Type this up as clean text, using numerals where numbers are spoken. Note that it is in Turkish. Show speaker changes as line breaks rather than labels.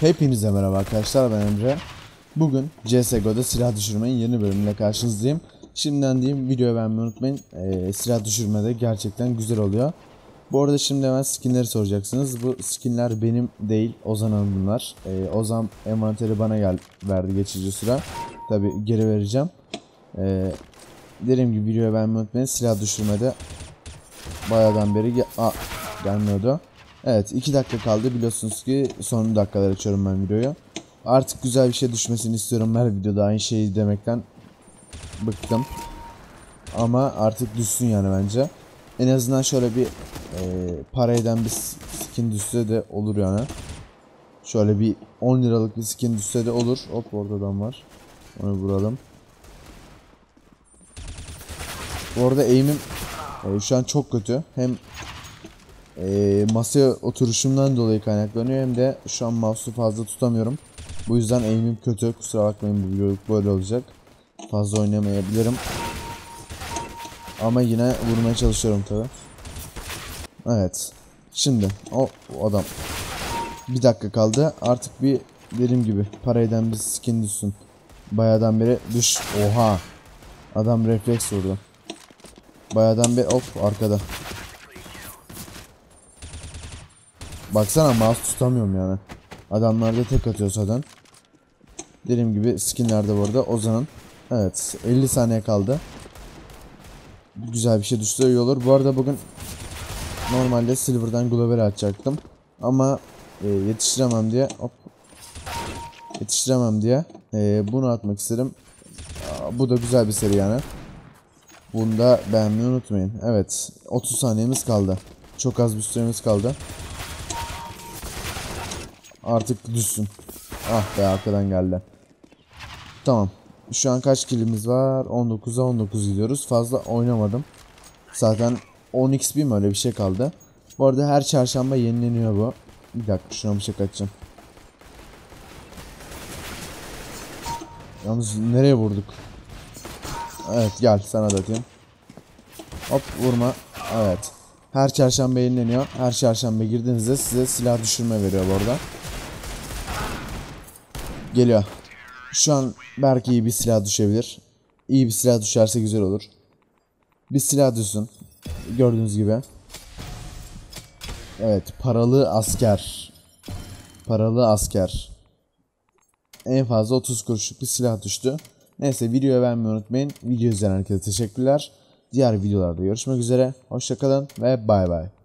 Hepinize merhaba arkadaşlar, ben Emre. Bugün CSGO'da silah düşürmenin yeni bölümüyle karşınızdayım. Şimdiden diyeyim, videoyu beğenmeyi unutmayın. Silah düşürme de gerçekten güzel oluyor. Bu arada şimdi hemen skinleri soracaksınız. Bu skinler benim değil, Ozan'ın bunlar. Ozan envanteri bana verdi geçici süre. Tabi geri vereceğim. Dediğim gibi videoyu beğenmeyi unutmayın. Silah düşürmede bayağıdan beri gelmiyordu. Evet, 2 dakika kaldı, biliyorsunuz ki son dakikalar açıyorum ben videoyu. Artık güzel bir şey düşmesini istiyorum, her videoda aynı şeyi demekten bıktım. Ama artık düşsün yani bence. En azından şöyle bir para eden bir skin düşse de olur yani. Şöyle bir 10 liralık bir skin düşse de olur. Hop, orada adam var. Onu vuralım. Bu arada aim'im şu an çok kötü. Hem masaya oturuşumdan dolayı kaynaklanıyor, hem de şu an mouse'u fazla tutamıyorum. Bu yüzden aim'im kötü. Kusura bakmayın, bu videoluk böyle olacak. Fazla oynamayabilirim. Ama yine vurmaya çalışıyorum tabi. Evet. Şimdi o adam. 1 dakika kaldı. Artık bir, dediğim gibi, para eden bir skin düşsün. Bayağıdan beri düş. Oha. Adam refleks vurdu. Bayağıdan beri hop arkada. Baksana, mouse tutamıyorum yani. Adamlar da tek atıyor zaten. Dediğim gibi skinlerde bu arada Ozan'ın. Evet, 50 saniye kaldı. Güzel bir şey düşse iyi olur. Bu arada bugün normalde Silver'dan Global açacaktım. Ama yetiştiremem diye bunu atmak istedim. Bu da güzel bir seri yani. Bunu da beğenmeyi unutmayın. Evet, 30 saniyemiz kaldı. Çok az bir süremiz kaldı. Artık düşsün. Ah be, arkadan geldi. Tamam. Şu an kaç kilimiz var? 19'a 19 gidiyoruz. Fazla oynamadım. Zaten 10 XP mi, öyle bir şey kaldı. Bu arada her çarşamba yenileniyor bu. Bir dakika, şuna bir şey kaçacağım. Yalnız nereye vurduk? Evet, gel sana da atayım. Hop, vurma. Evet. Her çarşamba yenileniyor. Her çarşamba girdiğinizde size silah düşürme veriyor bu arada. Geliyor. Şu an belki iyi bir silah düşebilir. İyi bir silah düşerse güzel olur. Bir silah düşsün. Gördüğünüz gibi. Evet, paralı asker. Paralı asker. En fazla 30 kuruşluk bir silah düştü. Neyse, videoyu beğenmeyi unutmayın. Video izleyen herkese teşekkürler. Diğer videolarda görüşmek üzere. Hoşça kalın ve bay bay.